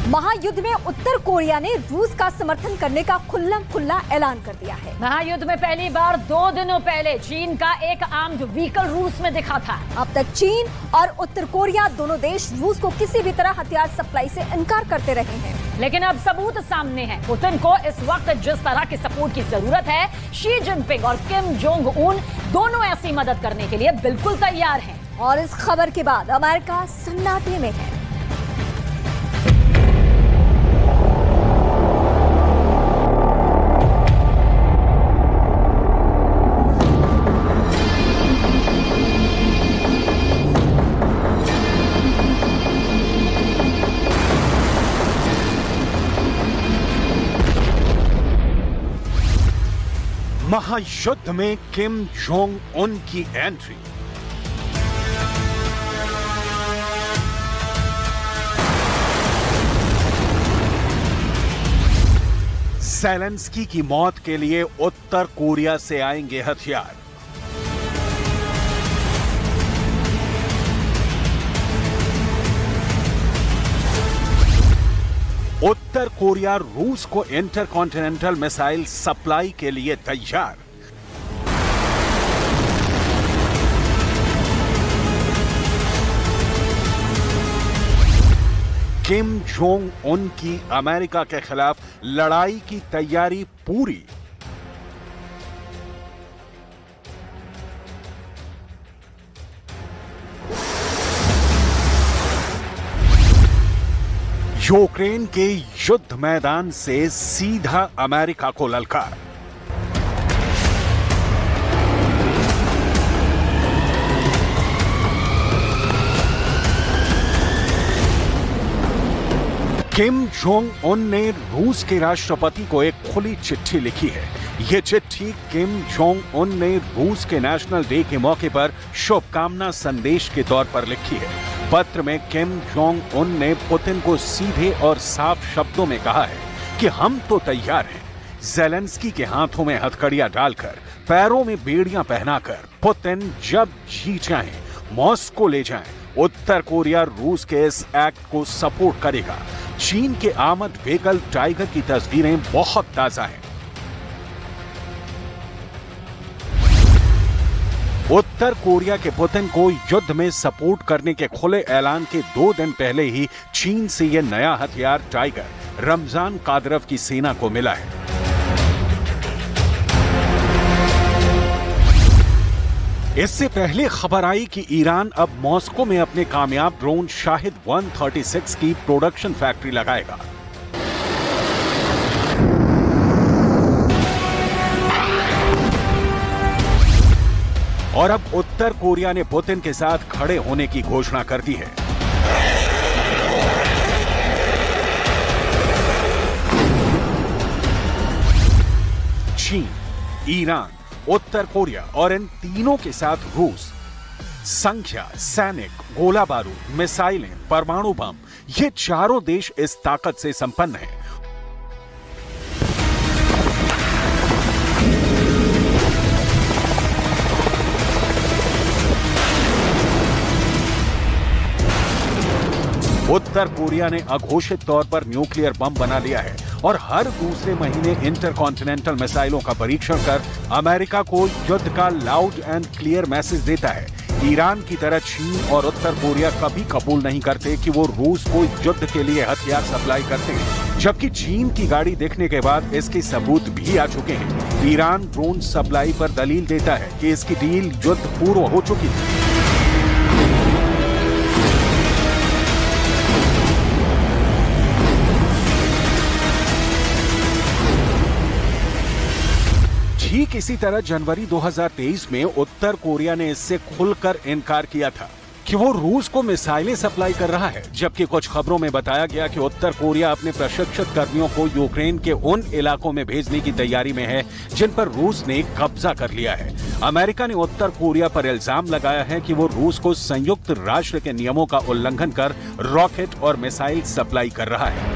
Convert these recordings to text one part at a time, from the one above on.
महायुद्ध में उत्तर कोरिया ने रूस का समर्थन करने का खुल्ला ऐलान कर दिया है। महायुद्ध में पहली बार 2 दिनों पहले चीन का एक आर्म्ड व्हीकल रूस में दिखा था। अब तक चीन और उत्तर कोरिया दोनों देश रूस को किसी भी तरह हथियार सप्लाई से इनकार करते रहे हैं, लेकिन अब सबूत सामने है। पुतिन को इस वक्त जिस तरह की सपोर्ट की जरूरत है, शी जिनपिंग और किम जोंग उन दोनों ऐसी मदद करने के लिए बिल्कुल तैयार हैं। और इस खबर के बाद अमेरिका सन्नाटे में है। महायुद्ध में किम जोंग उन की एंट्री। ज़ेलेंस्की की मौत के लिए उत्तर कोरिया से आएंगे हथियार। उत्तर कोरिया रूस को इंटरकॉन्टिनेंटल मिसाइल सप्लाई के लिए तैयार। किम जोंग उन की अमेरिका के खिलाफ लड़ाई की तैयारी पूरी। यूक्रेन के युद्ध मैदान से सीधा अमेरिका को ललकार। किम जोंग उन ने रूस के राष्ट्रपति को एक खुली चिट्ठी लिखी है। यह चिट्ठी किम जोंग उन ने रूस के नेशनल डे के मौके पर शुभकामना संदेश के तौर पर लिखी है। पत्र में किम जोंग उन ने पुतिन को सीधे और साफ शब्दों में कहा है कि हम तो तैयार हैं। ज़ेलेंस्की के हाथों में हथकड़ियां डालकर, पैरों में बेड़ियां पहनाकर पुतिन जब जी चाहें मॉस्को ले जाएं। उत्तर कोरिया रूस के इस एक्ट को सपोर्ट करेगा। चीन के आर्मर्ड व्हीकल टाइगर की तस्वीरें बहुत ताजा हैं। उत्तर कोरिया के पुतिन को युद्ध में सपोर्ट करने के खुले ऐलान के 2 दिन पहले ही चीन से यह नया हथियार टाइगर रमजान कादिरोव की सेना को मिला है। इससे पहले खबर आई कि ईरान अब मॉस्को में अपने कामयाब ड्रोन शाहिद 136 की प्रोडक्शन फैक्ट्री लगाएगा। और अब उत्तर कोरिया ने पुतिन के साथ खड़े होने की घोषणा कर दी है। चीन, ईरान, उत्तर कोरिया और इन तीनों के साथ रूस संख्या, सैनिक, गोला बारूद, मिसाइलें, परमाणु बम, ये चारों देश इस ताकत से संपन्न हैं। उत्तर कोरिया ने अघोषित तौर पर न्यूक्लियर बम बना लिया है और हर दूसरे महीने इंटरकॉन्टिनेंटल मिसाइलों का परीक्षण कर अमेरिका को युद्ध का लाउड एंड क्लियर मैसेज देता है। ईरान की तरह चीन और उत्तर कोरिया कभी कबूल नहीं करते कि वो रूस को युद्ध के लिए हथियार सप्लाई करते हैं, जबकि चीन की गाड़ी देखने के बाद इसके सबूत भी आ चुके हैं। ईरान ड्रोन सप्लाई पर दलील देता है कि इसकी डील युद्ध पूर्व हो चुकी थी। ठीक इसी तरह जनवरी 2023 में उत्तर कोरिया ने इससे खुलकर इनकार किया था कि वो रूस को मिसाइलें सप्लाई कर रहा है, जबकि कुछ खबरों में बताया गया कि उत्तर कोरिया अपने प्रशिक्षित कर्मियों को यूक्रेन के उन इलाकों में भेजने की तैयारी में है जिन पर रूस ने कब्जा कर लिया है। अमेरिका ने उत्तर कोरिया पर इल्जाम लगाया है कि वो रूस को संयुक्त राष्ट्र के नियमों का उल्लंघन कर रॉकेट और मिसाइल सप्लाई कर रहा है।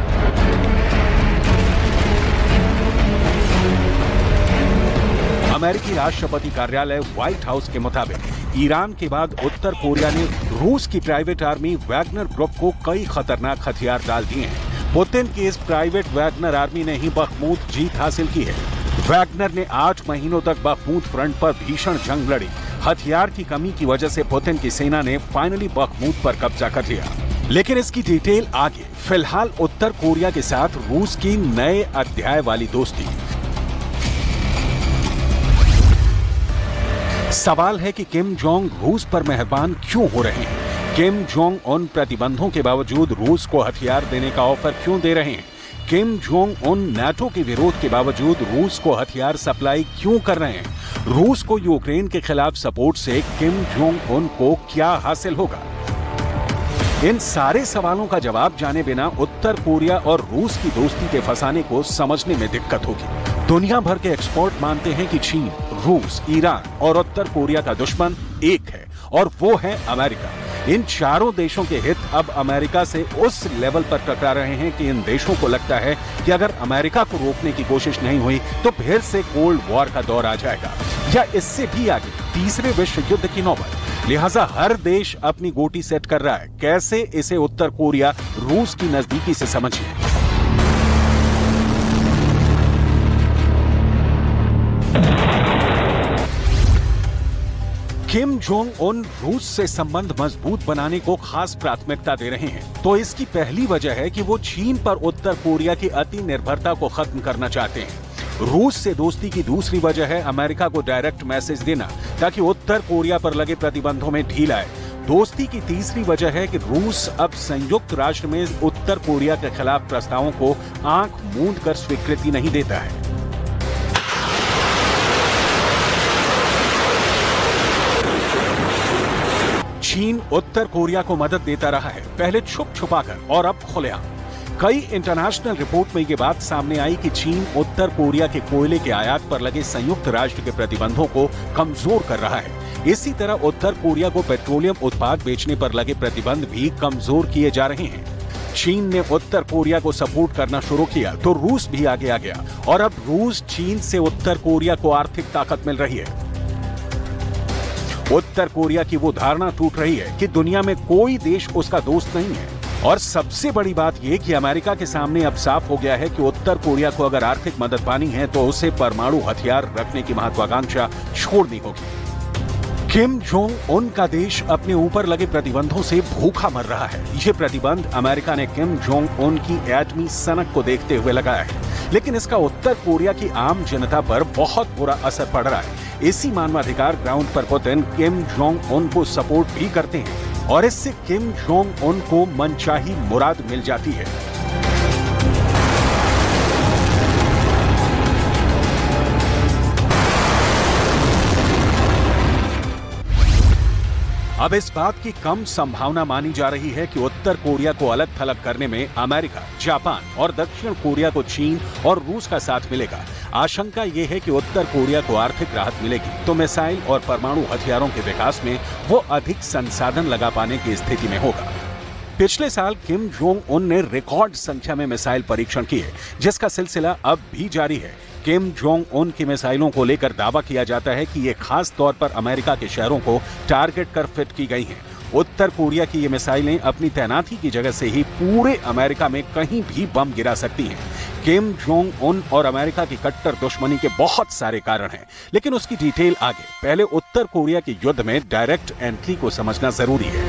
अमेरिकी राष्ट्रपति कार्यालय व्हाइट हाउस के मुताबिक ईरान के बाद उत्तर कोरिया ने रूस की प्राइवेट आर्मी वैगनर ग्रुप को कई खतरनाक हथियार डाल दिए हैं। पुतिन की इस प्राइवेट वैगनर आर्मी ने ही बखमूत जीत हासिल की है। वैगनर ने 8 महीनों तक बखमूत फ्रंट पर भीषण जंग लड़ी। हथियार की कमी की वजह से पुतिन की सेना ने फाइनली बखमूत पर कब्जा कर लिया। लेकिन इसकी डिटेल आगे। फिलहाल उत्तर कोरिया के साथ रूस की नए अध्याय वाली दोस्ती। सवाल है कि किम जोंग रूस पर मेहरबान क्यों हो रहे हैं? किम जोंग उन प्रतिबंधों के बावजूद रूस को हथियार देने का ऑफर क्यों दे रहे हैं? किम जोंग उन नाटो के विरोध के बावजूद रूस को हथियार सप्लाई क्यों कर रहे हैं? रूस को यूक्रेन के खिलाफ सपोर्ट से किम जोंग उन को क्या हासिल होगा? इन सारे सवालों का जवाब जाने बिना उत्तर कोरिया और रूस की दोस्ती के फसाने को समझने में दिक्कत होगी। दुनिया भर के एक्सपर्ट मानते हैं कि चीन, रूस, ईरान और उत्तर कोरिया का दुश्मन एक है और वो है अमेरिका। इन चारों देशों के हित अब अमेरिका से उस लेवल पर टकरा रहे हैं कि इन देशों को लगता है कि अगर अमेरिका को रोकने की कोशिश नहीं हुई तो फिर से कोल्ड वॉर का दौर आ जाएगा या इससे भी आगे तीसरे विश्व युद्ध की नौबत। लिहाजा हर देश अपनी गोटी सेट कर रहा है। कैसे इसे उत्तर कोरिया रूस की नजदीकी से समझिए। किम जोंग उन रूस से संबंध मजबूत बनाने को खास प्राथमिकता दे रहे हैं, तो इसकी पहली वजह है कि वो चीन पर उत्तर कोरिया की अति निर्भरता को खत्म करना चाहते हैं। रूस से दोस्ती की दूसरी वजह है अमेरिका को डायरेक्ट मैसेज देना ताकि उत्तर कोरिया पर लगे प्रतिबंधों में ढील आए। दोस्ती की तीसरी वजह है कि रूस अब संयुक्त राष्ट्र में उत्तर कोरिया के खिलाफ प्रस्तावों को आंख मूंद कर स्वीकृति नहीं देता है। चीन उत्तर कोरिया को मदद देता रहा है, पहले छुप छुपाकर और अब खुलेआम। कई इंटरनेशनल रिपोर्ट में ये बात सामने आई कि चीन उत्तर कोरिया के कोयले के आयात पर लगे संयुक्त राष्ट्र के प्रतिबंधों को कमजोर कर रहा है। इसी तरह उत्तर कोरिया को पेट्रोलियम उत्पाद बेचने पर लगे प्रतिबंध भी कमजोर किए जा रहे हैं। चीन ने उत्तर कोरिया को सपोर्ट करना शुरू किया तो रूस भी आगे आ गया और अब रूस चीन से उत्तर कोरिया को आर्थिक ताकत मिल रही है। उत्तर कोरिया की वो धारणा टूट रही है कि दुनिया में कोई देश उसका दोस्त नहीं है। और सबसे बड़ी बात यह कि अमेरिका के सामने अब साफ हो गया है कि उत्तर कोरिया को अगर आर्थिक मदद पानी है तो उसे परमाणु हथियार रखने की महत्वाकांक्षा छोड़नी होगी। किम जोंग उन का देश अपने ऊपर लगे प्रतिबंधों से भूखा मर रहा है। ये प्रतिबंध अमेरिका ने किम जोंग उन की एटमी सनक को देखते हुए लगाया है, लेकिन इसका उत्तर कोरिया की आम जनता पर बहुत बुरा असर पड़ रहा है। इसी मानवाधिकार ग्राउंड पर पुतिन किम जोंग उन को सपोर्ट भी करते हैं और इससे किम जोंग उन को मनचाही मुराद मिल जाती है। अब इस बात की कम संभावना मानी जा रही है कि उत्तर कोरिया को अलग थलग करने में अमेरिका, जापान और दक्षिण कोरिया को चीन और रूस का साथ मिलेगा। आशंका यह है कि उत्तर कोरिया को आर्थिक राहत मिलेगी तो मिसाइल और परमाणु हथियारों के विकास में वो अधिक संसाधन लगा पाने की स्थिति में होगा। पिछले साल किम जोंग उन ने रिकॉर्ड संख्या में मिसाइल परीक्षण किए, जिसका सिलसिला अब भी जारी है। किम जोंग उन की मिसाइलों को लेकर दावा किया जाता है कि ये खास तौर पर अमेरिका के शहरों को टारगेट कर फिट की गई हैं। उत्तर कोरिया की ये मिसाइलें अपनी तैनाती की जगह से ही पूरे अमेरिका में कहीं भी बम गिरा सकती हैं। किम जोंग उन और अमेरिका की कट्टर दुश्मनी के बहुत सारे कारण हैं, लेकिन उसकी डिटेल आगे। पहले उत्तर कोरिया के युद्ध में डायरेक्ट एंट्री को समझना जरूरी है।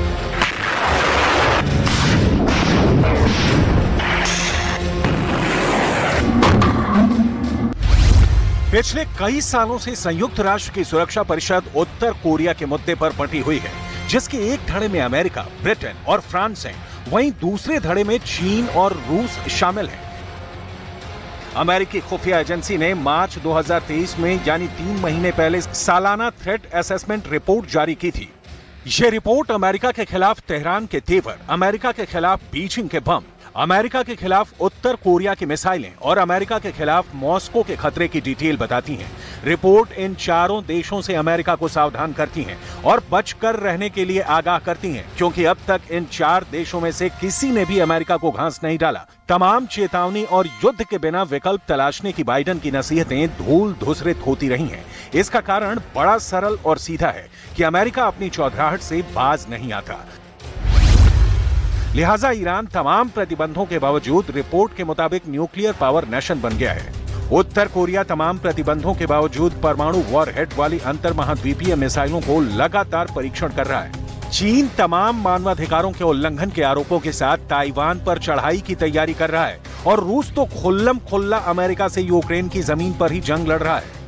पिछले कई सालों से संयुक्त राष्ट्र की सुरक्षा परिषद उत्तर कोरिया के मुद्दे पर बंटी हुई है, जिसके एक धड़े में अमेरिका, ब्रिटेन और फ्रांस हैं, वहीं दूसरे धड़े में चीन और रूस शामिल हैं। अमेरिकी खुफिया एजेंसी ने मार्च 2023 में यानी 3 महीने पहले सालाना थ्रेट असेसमेंट रिपोर्ट जारी की थी। यह रिपोर्ट अमेरिका के खिलाफ तेहरान के तेवर, अमेरिका के खिलाफ बीजिंग के बम, अमेरिका के खिलाफ उत्तर कोरिया की मिसाइलें और अमेरिका के खिलाफ मॉस्को के खतरे की डिटेल बताती हैं। रिपोर्ट इन चारों देशों से अमेरिका को सावधान करती हैं और बचकर रहने के लिए आगाह करती हैं, क्योंकि अब तक इन 4 देशों में से किसी ने भी अमेरिका को घास नहीं डाला। तमाम चेतावनी और युद्ध के बिना विकल्प तलाशने की बाइडेन की नसीहतें धूल धूसरित होती रही हैं। इसका कारण बड़ा सरल और सीधा है कि अमेरिका अपनी चौधराहट से बाज नहीं आता। लिहाजा ईरान तमाम प्रतिबंधों के बावजूद रिपोर्ट के मुताबिक न्यूक्लियर पावर नेशन बन गया है। उत्तर कोरिया तमाम प्रतिबंधों के बावजूद परमाणु वॉरहेड वाली अंतर्महाद्वीपीय मिसाइलों को लगातार परीक्षण कर रहा है। चीन तमाम मानवाधिकारों के उल्लंघन के आरोपों के साथ ताइवान पर चढ़ाई की तैयारी कर रहा है और रूस तो खुल्लम खुल्ला अमेरिका से यूक्रेन की जमीन पर ही जंग लड़ रहा है।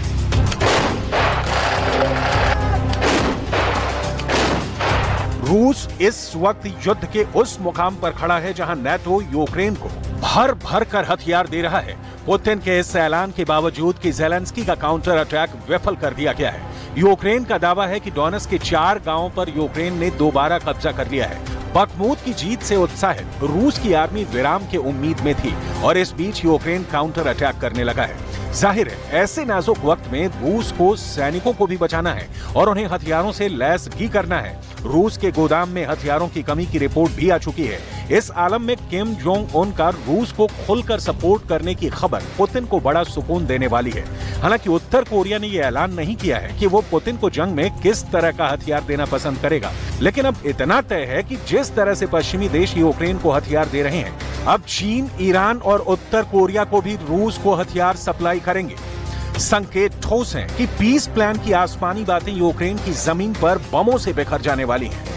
रूस इस वक्त युद्ध के उस मुकाम पर खड़ा है जहां नाटो यूक्रेन को भर भर कर हथियार दे रहा है। पुतिन के इस ऐलान के बावजूद कि ज़ेलेंस्की का काउंटर अटैक विफल कर दिया गया है। यूक्रेन का दावा है कि डोनेट्स्क के 4 गांवों पर यूक्रेन ने दोबारा कब्जा कर लिया है। बखमूत की जीत से उत्साहित रूस की आर्मी विराम के उम्मीद में थी और इस बीच यूक्रेन काउंटर अटैक करने लगा है। जाहिर है ऐसे नाजुक वक्त में रूस को सैनिकों को भी बचाना है और उन्हें हथियारों से लैस भी करना है। रूस के गोदाम में हथियारों की कमी की रिपोर्ट भी आ चुकी है। इस आलम में किम जोंग उन का रूस को खुलकर सपोर्ट करने की खबर पुतिन को बड़ा सुकून देने वाली है। हालांकि उत्तर कोरिया ने यह ऐलान नहीं किया है कि वो पुतिन को जंग में किस तरह का हथियार देना पसंद करेगा, लेकिन अब इतना तय है कि जिस तरह से पश्चिमी देश यूक्रेन को हथियार दे रहे हैं, अब चीन, ईरान और उत्तर कोरिया को भी रूस को हथियार सप्लाई करेंगे। संकेत ठोस हैं कि पीस प्लान की आसमानी बातें यूक्रेन की जमीन पर बमों से बिखर जाने वाली हैं।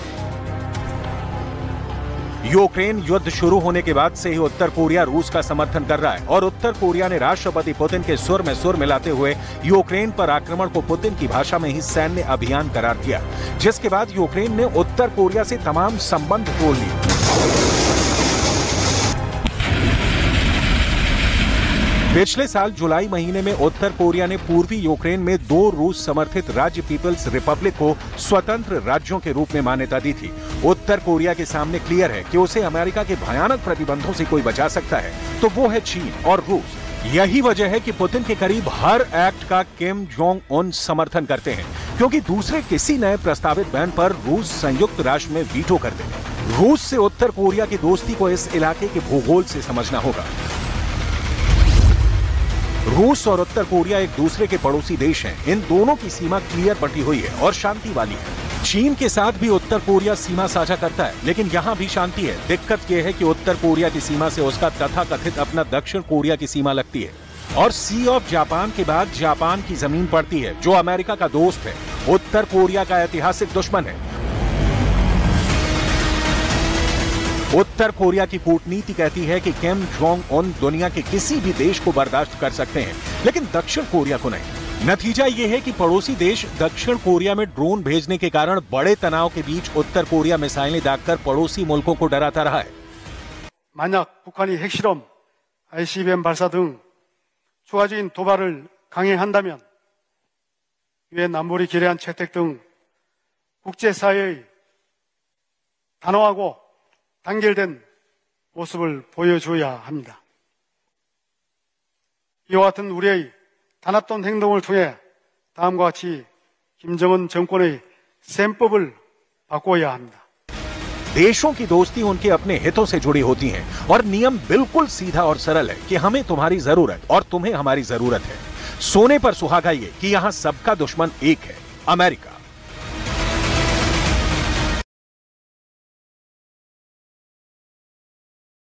यूक्रेन युद्ध शुरू होने के बाद से ही उत्तर कोरिया रूस का समर्थन कर रहा है और उत्तर कोरिया ने राष्ट्रपति पुतिन के सुर में सुर मिलाते हुए यूक्रेन पर आक्रमण को पुतिन की भाषा में ही सैन्य अभियान करार दिया, जिसके बाद यूक्रेन ने उत्तर कोरिया से तमाम संबंध तोड़ लिए। पिछले साल जुलाई महीने में उत्तर कोरिया ने पूर्वी यूक्रेन में 2 रूस समर्थित राज्य पीपल्स रिपब्लिक को स्वतंत्र राज्यों के रूप में मान्यता दी थी। उत्तर कोरिया के सामने क्लियर है कि उसे अमेरिका के भयानक प्रतिबंधों से कोई बचा सकता है तो वो है चीन और रूस। यही वजह है कि पुतिन के करीब हर एक्ट का किम जोंग उन समर्थन करते हैं, क्योंकि दूसरे किसी नए प्रस्तावित बैन पर रूस संयुक्त राष्ट्र में वीटो कर देगा। रूस से उत्तर कोरिया की दोस्ती को इस इलाके के भूगोल से समझना होगा। रूस और उत्तर कोरिया एक दूसरे के पड़ोसी देश हैं। इन दोनों की सीमा क्लियर बटी हुई है और शांति वाली है। चीन के साथ भी उत्तर कोरिया सीमा साझा करता है, लेकिन यहाँ भी शांति है। दिक्कत यह है कि उत्तर कोरिया की सीमा से उसका तथाकथित अपना दक्षिण कोरिया की सीमा लगती है और सी ऑफ जापान के बाद जापान की जमीन पड़ती है, जो अमेरिका का दोस्त है, उत्तर कोरिया का ऐतिहासिक दुश्मन है। उत्तर कोरिया की कूटनीति कहती है कि किम जोंग उन दुनिया के किसी भी देश को बर्दाश्त कर सकते हैं, लेकिन दक्षिण कोरिया को नहीं। नतीजा ये है कि पड़ोसी देश दक्षिण कोरिया में ड्रोन भेजने के कारण बड़े तनाव के बीच उत्तर कोरिया मिसाइलें दागकर पड़ोसी मुल्कों को डराता रहा है। 만약 북한이 핵실험, ICBM 발사 등 추가적인 도발을 강행한다면 유엔 안보리 기뢰안 채택 등 국제사회의 단호하고 단결된 모습을 보여줘야 합니다. 이와 같은 우리의 단합된 행동을 통해 다음과 같이 김정은 정권의 셈법을 바꿔야 합니다. देशों की दोस्ती उनके अपने हितों से जुड़ी होती है और नियम बिल्कुल सीधा और सरल है कि हमें तुम्हारी जरूरत और तुम्हें हमारी जरूरत है। सोने पर सुहागा ये कि यहाँ सबका दुश्मन एक है, अमेरिका।